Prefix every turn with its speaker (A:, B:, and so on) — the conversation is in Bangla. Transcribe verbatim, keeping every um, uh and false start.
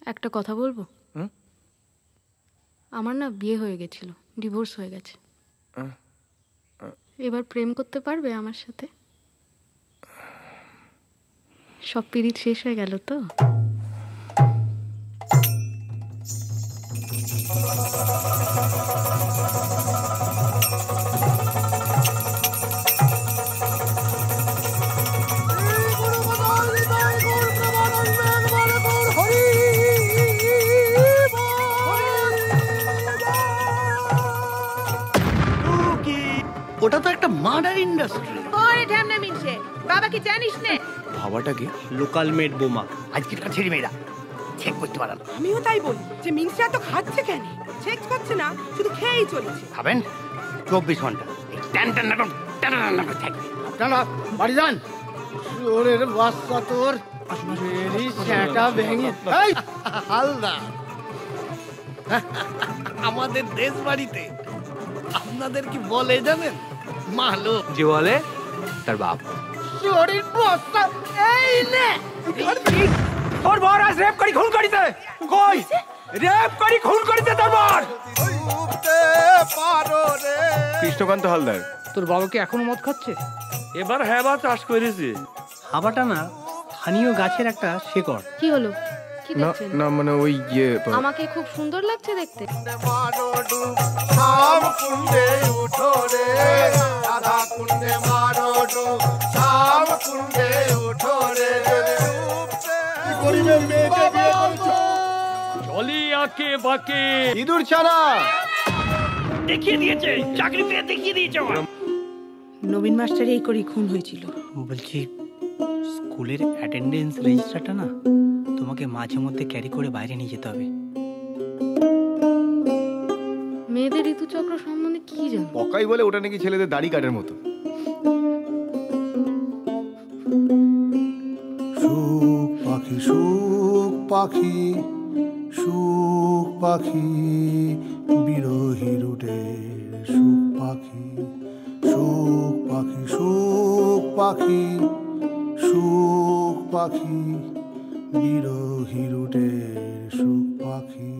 A: একটা কথা বলবো? আমার না বিয়ে হয়ে গেছিল, ডিভোর্স হয়ে গেছে। এবার প্রেম করতে পারবে আমার সাথে? সব পিরিত শেষ হয়ে গেল তো।
B: ওটা তো একটা মার্ডার ইন্ডাস্ট্রি।
C: ওরে ঢ্যামনা মিনছে, বাবা কি জানিস নে?
D: বাবাটা কি?
B: লোকাল মেড বোমা। আজকের ছেড়ে মেয়েরা চেক করতে পারেন।
C: আমিও তাই বলি যে মিনছে এত খাচ্ছে কেন? চেক করছে না, শুধু খেয়েই চলেছে।
B: খাবেন চব্বিশ ঘন্টা টান টান নাটক টান টান নাটক থাকবে। আপনারা বাড়ি যান। ওরের বাচ্চা তোর সেটা ভেঙে হালদা আমাদের দেশ বাড়িতে আপনাদের কি বলে জানেন? মালো
D: যে বলে তার বাপ।
B: শরীর বস্তা এই নে।
D: তোর বর আজ রেপ করি খুন করিতে। কই রেপ করি খুন করিতে তোর বর।
E: কৃষ্ণকান্ত হালদার।
B: তোর বাবাকে এখনো মদ খাচ্ছে?
D: এবার হেবা চাষ করেছে।
B: হাবাটা না স্থানীয় গাছের একটা শেকড়।
A: কি হলো? কি
E: না
A: দেখছেন?
E: না মানে ওই ইয়ে
A: আমাকে খুব সুন্দর লাগছে দেখতে।
D: চলি আকে বাকে
E: ইঁদুর ছাড়া
B: দেখিয়ে দিয়েছে, চাকরি পেয়ে দেখিয়ে দিয়েছে।
C: নবীন মাস্টার এই করেই খুন হয়েছিল।
B: বলছি স্কুলের অ্যাটেন্ডেন্স রেজিস্টারটা না তোমাকে মাঝে মধ্যে ক্যারি করে বাইরে নিয়ে যেতে হবে।
A: মেয়েদের ঋতুচক্র সম্বন্ধে কি জানো?
E: বকাই বলে ওটা নাকি ছেলেদের দাড়ি কাটার মতো।
F: সুখ পাখি সুখ পাখি সুখ পাখি বিরোহী রুটে সুখ পাখি সুখ পাখি সুখ পাখি সুখ পাখি বিরোহী রুটে সুখ পাখি।